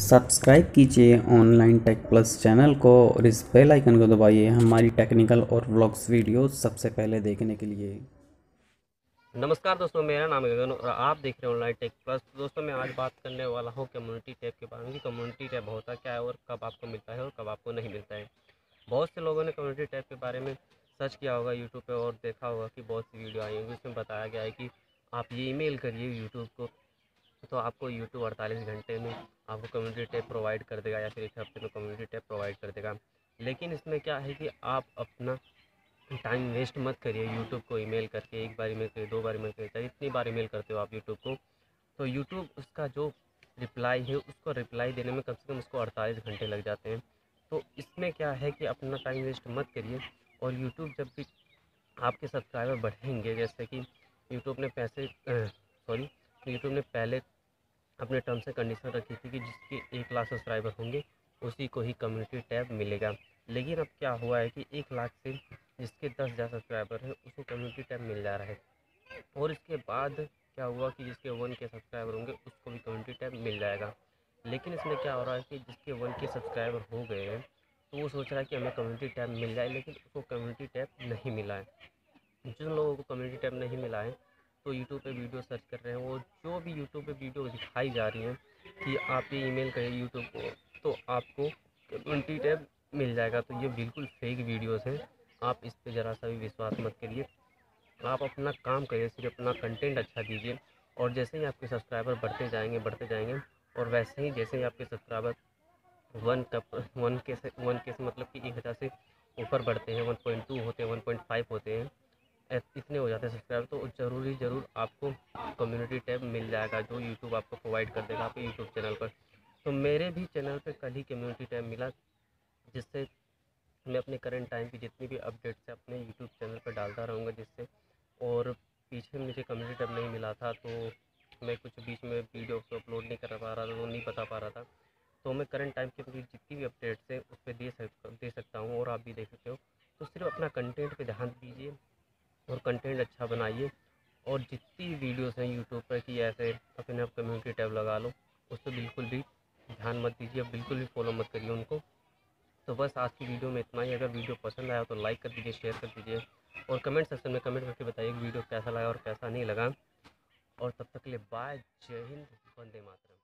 Subscribe कीजिए online take plus channel को और इस बेल आइकन को दबाइए हमारी टेक्निकल और व्लॉग्स वीडियो सबसे पहले देखने के लिए। नमस्कार दोस्तों, मेरा नाम है गगन और आप देख रहे हैं ऑनलाइन टेक प्लस। दोस्तों मैं आज बात करने वाला हूं कम्युनिटी टैब के बारे में कि कम्युनिटी टैब होता क्या है और कब आपको मिलता है और कब आपको नहीं मिलता है। बहुत से लोगों ने कम्युनिटी टैब के बारे में सर्च किया होगा यूट्यूब पे और देखा होगा कि बहुत सी वीडियो आई होंगी, उसमें बताया गया है कि आप ये ईमेल करिए यूट्यूब को तो आपको यूट्यूब 48 घंटे में आपको कम्युनिटी टैब प्रोवाइड कर देगा या फिर 1 हफ्ते में कम्युनिटी टैब प्रोवाइड कर देगा। लेकिन इसमें क्या है कि आप अपना टाइम वेस्ट मत करिए यूट्यूब को ईमेल करके। एक बार ईमेल करिए, 2 बार ईमेल करिए, चाहे जितनी बार ईमेल करते हो आप यूट्यूब को, तो यूट्यूब उसका जो रिप्लाई है उसको रिप्लाई देने में कम से कम उसको 48 घंटे लग जाते हैं। तो इसमें क्या है कि अपना टाइम वेस्ट मत करिए। और यूट्यूब जब भी आपके सब्सक्राइबर बढ़ेंगे, जैसे कि यूट्यूब ने यूट्यूब ने पहले अपने टर्म्स एंड कंडीशन रखी थी कि जिसके 1 लाख सब्सक्राइबर होंगे उसी को ही कम्युनिटी टैब मिलेगा। लेकिन अब क्या हुआ है कि 1 लाख से जिसके 10,000 सब्सक्राइबर हैं उसको कम्युनिटी टैब मिल जा रहा है। और इसके बाद क्या हुआ कि जिसके 1 के सब्सक्राइबर होंगे उसको भी कम्युनिटी टैब मिल जाएगा। लेकिन इसमें क्या हो रहा है कि जिसके 1 के सब्सक्राइबर हो गए हैं तो वो सोच रहा है कि हमें कम्युनिटी टैब मिल जाए, लेकिन उसको कम्युनिटी टैब नहीं मिला है। जिन लोगों को कम्युनिटी टैब नहीं मिला है तो यूट्यूब पे वीडियो सर्च कर रहे हैं, वो जो भी यूट्यूब पे वीडियो दिखाई जा रही हैं कि आप ये ईमेल करिए यूट्यूब को तो आपको कम्युनिटी टैब मिल जाएगा, तो ये बिल्कुल फेक वीडियोस हैं। आप इस पे ज़रा सा भी विश्वास मत करिए। आप अपना काम करिए, सिर्फ अपना कंटेंट अच्छा दीजिए। और जैसे ही आपके सब्सक्राइबर बढ़ते जाएंगे और वैसे ही जैसे ही आपके सब्सक्राइबर वन के से मतलब कि 1,000 से ऊपर बढ़ते हैं, 1.2 होते हैं, 1.5 होते हैं, इतने हो जाते हैं सब्सक्राइबर, तो ज़रूर आपको कम्युनिटी टैब मिल जाएगा जो यूट्यूब आपको प्रोवाइड कर देगा आपके यूट्यूब चैनल पर। तो मेरे भी चैनल पे कल ही कम्युनिटी टैब मिला, जिससे मैं अपने करंट टाइम की जितनी भी अपडेट्स है अपने यूट्यूब चैनल पर डालता रहूँगा, जिससे और पीछे मुझे कम्युनिटी टैब नहीं मिला था तो मैं कुछ बीच में वीडियो को अपलोड नहीं कर पा रहा था, तो नहीं बता पा रहा था। तो मैं करंट टाइम की अपनी जितनी भी अपडेट्स है उस पर दे सकता हूँ और आप भी देख सकते हो। तो सिर्फ अपना कंटेंट पे ध्यान दीजिए और कंटेंट अच्छा बनाइए। और जितनी वीडियोस हैं यूट्यूब पर कि ऐसे अपने आप कम्युनिटी टैब लगा लो, उस पर बिल्कुल भी ध्यान मत दीजिए, बिल्कुल भी फॉलो मत करिए उनको। तो बस आज की वीडियो में इतना ही। अगर वीडियो पसंद आया तो लाइक कर दीजिए, शेयर कर दीजिए और कमेंट सेक्शन में कमेंट करके बताइए कि वीडियो कैसा लगा और कैसा नहीं लगा। और तब तक के लिए बाय, जय हिंद, वंदे मातरम।